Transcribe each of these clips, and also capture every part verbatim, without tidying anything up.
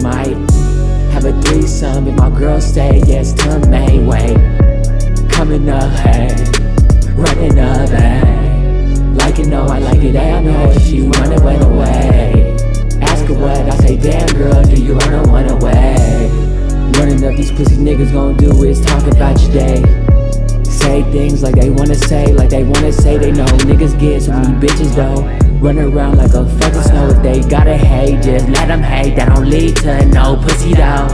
Might have a threesome if my girl say yes to me. Wait, coming up, hey, running up, hey, like it, no, I like it, hey, I know she wanna run away. Ask her what, I say, damn girl, do you wanna run away? Running up, these pussy niggas gon' do is talk about your day. Say things like they wanna say, like they wanna say they know. Niggas get so many bitches though. Run around like a fucking snow. If they gotta hate, just let them hate. That don't lead to no pussy though.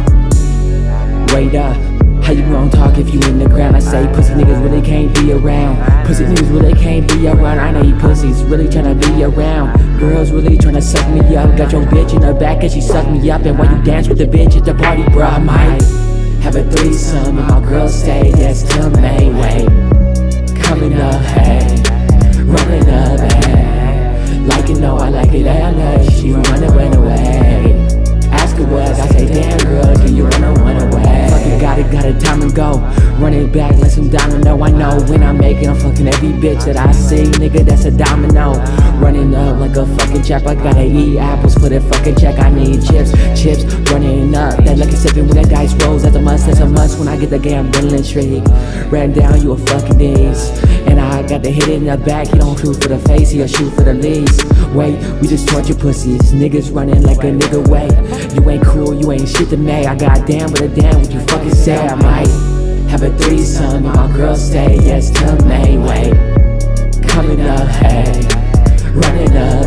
Wait up, how you gon' talk if you in the ground? I say pussy niggas really can't be around. Pussy niggas really can't be around. I know you pussies really tryna be around. Girls really tryna suck me up. Got your bitch in the back and she suck me up. And while you dance with the bitch at the party, bruh, I might have a threesome and my girl say yes to me. Wait, coming up, hey, running up, hey, like it, no, I like it, hey, I know she wanna run away. Ask her what, I say, damn girl, do you wanna run away? Fucking got it, got it, time and go. Running back like some domino. I know when I make it, I'm fucking every bitch that I see. Nigga, that's a domino. Running up like a fucking chap. I gotta eat apples for the fucking check. I need chips, chips. Running up, that lucky sipping when that dice rolls. That's a must, that's a must when I get the gambling streak. Ran down, you a fucking knees. And I got the hit in the back. He don't shoot for the face, he'll shoot for the leads. Wait, we just torture pussies. Niggas running like a nigga way. You ain't cool, you ain't shit to me. I got damn with a damn what you fucking say. I might have a threesome and my girl say yes to me. Wait, coming up, hey, running up,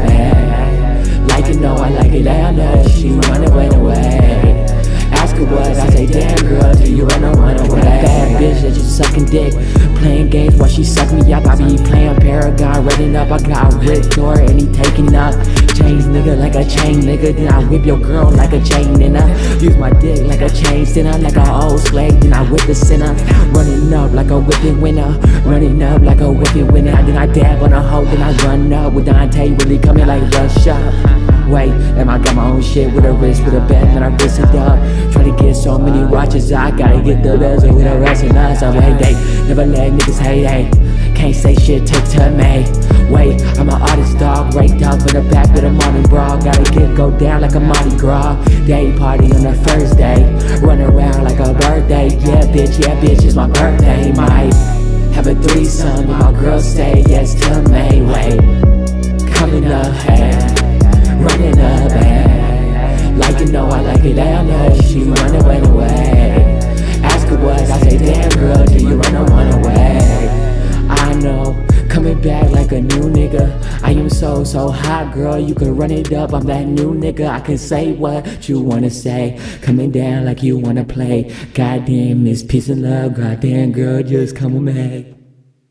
hey, like it, no, I like it, hey, I know she wanna run away. Ask her what, I say, damn girl, do you wanna run away? Bad bitch that you sucking dick, playing games while she suck me up. I be playing Paragon, running up. I got Rick Door and he taking up. Chains nigga like a chain nigga. Then I whip your girl like a chain nigga. Use my dick like a chain sinner, like an old slave. Then I whip the sinner, running up like a whipping winner, running up like a whipping winner. Then I dab on a hoe, then I run up with Dante really coming like Russia. Wait, and I got my own shit with a wrist, with a bed, and I wrist it up. Trying to get so many watches, I gotta get the bezel with the rest of us. I'm hey, they never let niggas hate, hey. Can't say shit, take to me. Wait, I'm an artist dog, raked up in the back with a morning bra. Gotta get go down like a Mardi Gras. Day party on the first day, run around like a birthday. Yeah, bitch, yeah, bitch, it's my birthday. Might have a threesome, and my girl say yes to me. Wait, coming up, hey, running up, hey, like it, no, I like it, hey, I know she wanna run away. Ask her what, I say, damn girl, do you wanna run away? I know, coming back like a new nigga. I am so, so hot, girl, you can run it up. I'm that new nigga, I can say what you wanna say. Coming down like you wanna play. Goddamn, this piece of love, goddamn girl, just come with me.